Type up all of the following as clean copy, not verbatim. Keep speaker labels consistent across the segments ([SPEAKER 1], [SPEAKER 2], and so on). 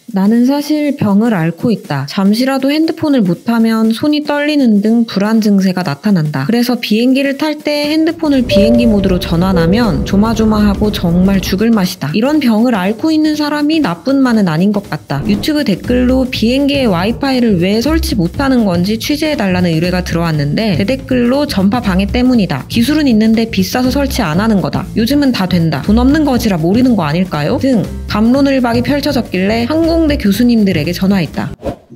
[SPEAKER 1] 나는 사실 병을 앓고 있다. 잠시라도 핸드폰을 못하면 손이 떨리는 등 불안 증세가 나타난다. 그래서 비행기를 탈 때 핸드폰을 비행기 모드로 전환하면 조마조마하고 정말 죽을 맛이다. 이런 병을 앓고 있는 사람이 나뿐만은 아닌 것 같다. 유튜브 댓글로 비행기에 와이파이를 왜 설치 못하는 건지 취재해달라는 의뢰가 들어왔는데 대댓글로 전파 방해 때문이다. 기술은 있는데 비싸서 설치 안 하는 거다. 요즘은 다 된다. 돈 없는 거지라 모르는 거 아닐까요? 등 담론을박이 펼쳐졌길래 항공대 교수님들에게 전화했다.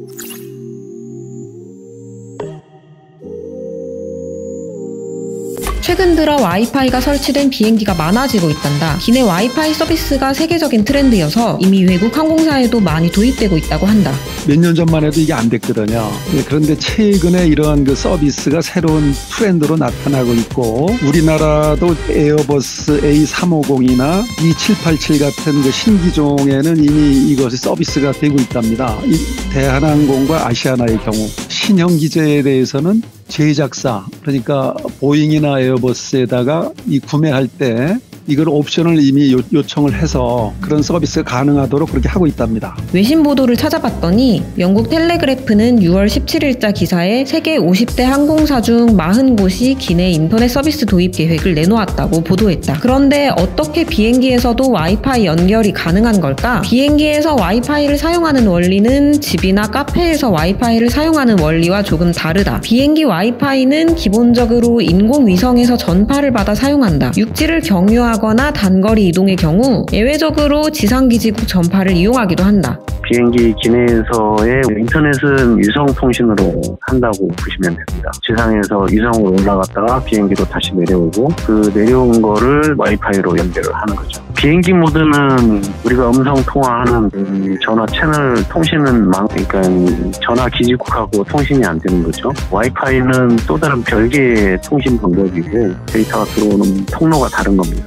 [SPEAKER 1] 최근 들어 와이파이가 설치된 비행기가 많아지고 있단다. 기내 와이파이 서비스가 세계적인 트렌드여서 이미 외국 항공사에도 많이 도입되고 있다고 한다.
[SPEAKER 2] 몇 년 전만 해도 이게 안 됐거든요. 그런데 최근에 이러한 그 서비스가 새로운 트렌드로 나타나고 있고 우리나라도 에어버스 A350이나 E787 같은 그 신기종에는 이미 이것이 서비스가 되고 있답니다. 이 대한항공과 아시아나의 경우 신형 기제에 대해서는 제작사, 그러니까 보잉이나 에어버스에다가 이 구매할 때 이걸 옵션을 이미 요청을 해서 그런 서비스가 가능하도록 그렇게 하고 있답니다.
[SPEAKER 1] 외신 보도를 찾아봤더니 영국 텔레그래프는 6월 17일자 기사에 세계 50대 항공사 중 40곳이 기내 인터넷 서비스 도입 계획을 내놓았다고 보도했다. 그런데 어떻게 비행기에서도 와이파이 연결이 가능한 걸까? 비행기에서 와이파이를 사용하는 원리는 집이나 카페에서 와이파이를 사용하는 원리와 조금 다르다. 비행기 와이파이는 기본적으로 인공위성에서 전파를 받아 사용한다. 육지를 경유하거나 단거리 이동의 경우 예외적으로 지상기지국 전파를 이용하기도 한다.
[SPEAKER 3] 비행기 기내에서의 인터넷은 위성통신으로 한다고 보시면 됩니다. 지상에서 위성으로 올라갔다가 비행기로 다시 내려오고 그 내려온 거를 와이파이로 연결을 하는 거죠. 비행기 모드는 우리가 음성 통화하는 전화 채널 통신은 그러니까 전화 기지국하고 통신이 안 되는 거죠. 와이파이는 또 다른 별개의 통신 방법이고 데이터가 들어오는 통로가 다른 겁니다.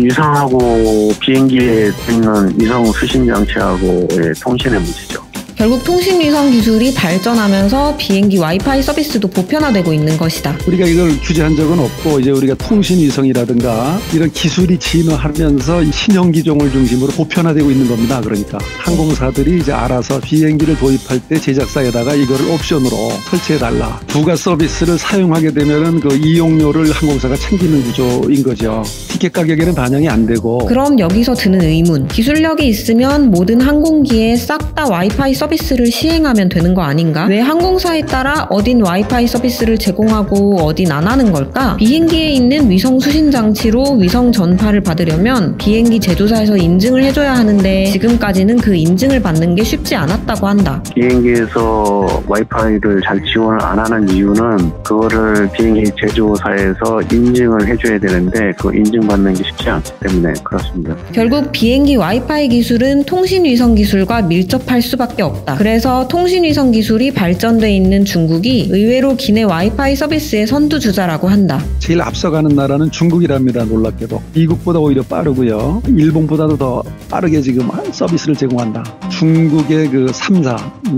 [SPEAKER 3] 위성하고 비행기에 있는 위성 수신 장치하고의 통신의 문제죠.
[SPEAKER 1] 결국 통신위성 기술이 발전하면서 비행기 와이파이 서비스도 보편화되고 있는 것이다.
[SPEAKER 2] 우리가 이걸 규제한 적은 없고 이제 우리가 통신위성이라든가 이런 기술이 진화하면서 신형 기종을 중심으로 보편화되고 있는 겁니다. 그러니까 항공사들이 이제 알아서 비행기를 도입할 때 제작사에다가 이거를 옵션으로 설치해달라. 부가 서비스를 사용하게 되면은 그 이용료를 항공사가 챙기는 구조인 거죠. 티켓 가격에는 반영이 안 되고.
[SPEAKER 1] 그럼 여기서 드는 의문. 기술력이 있으면 모든 항공기에 싹 다 와이파이 서비스를 시행하면 되는 거 아닌가? 왜 항공사에 따라 어딘 와이파이 서비스를 제공하고 어딘 안 하는 걸까? 비행기에 있는 위성 수신 장치로 위성 전파를 받으려면 비행기 제조사에서 인증을 해줘야 하는데 지금까지는 그 인증을 받는 게 쉽지 않았다고 한다.
[SPEAKER 3] 비행기에서 와이파이를 잘 지원을 안 하는 이유는 그거를 비행기 제조사에서 인증을 해줘야 되는데 그 인증받는 게 쉽지 않기 때문에 그렇습니다.
[SPEAKER 1] 결국 비행기 와이파이 기술은 통신위성 기술과 밀접할 수밖에 없다. 그래서 통신위성 기술이 발전돼 있는 중국이 의외로 기내 와이파이 서비스의 선두주자라고 한다.
[SPEAKER 2] 제일 앞서가는 나라는 중국이랍니다. 놀랍게도. 미국보다 오히려 빠르고요. 일본보다도 더 빠르게 지금 서비스를 제공한다. 중국의 그 3사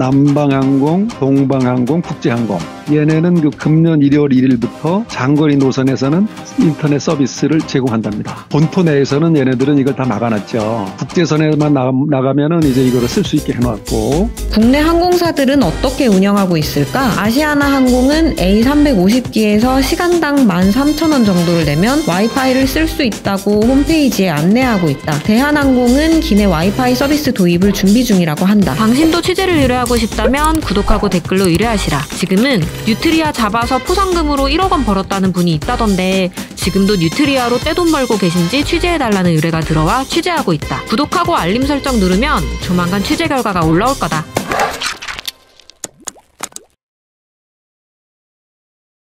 [SPEAKER 2] 남방항공, 동방항공, 국제항공 얘네는 그 금년 1월 1일부터 장거리 노선에서는 인터넷 서비스를 제공한답니다. 본토 내에서는 얘네들은 이걸 다 막아놨죠. 국제선에만 나가면은 이제 이거를 쓸 수 있게 해놨고.
[SPEAKER 1] 국내 항공사들은 어떻게 운영하고 있을까? 아시아나 항공은 A350기에서 시간당 13,000원 정도를 내면 와이파이를 쓸 수 있다고 홈페이지에 안내하고 있다. 대한항공은 기내 와이파이 서비스 도입을 준비 중이라고 한다. 당신도 취재를 의뢰하고 싶다면 구독하고 댓글로 의뢰하시라. 지금은 뉴트리아 잡아서 포상금으로 1억 원 벌었다는 분이 있다던데 지금도 뉴트리아로 떼돈 벌고 계신지 취재해달라는 의뢰가 들어와 취재하고 있다. 구독하고 알림 설정 누르면 조만간 취재 결과가 올라올 거다.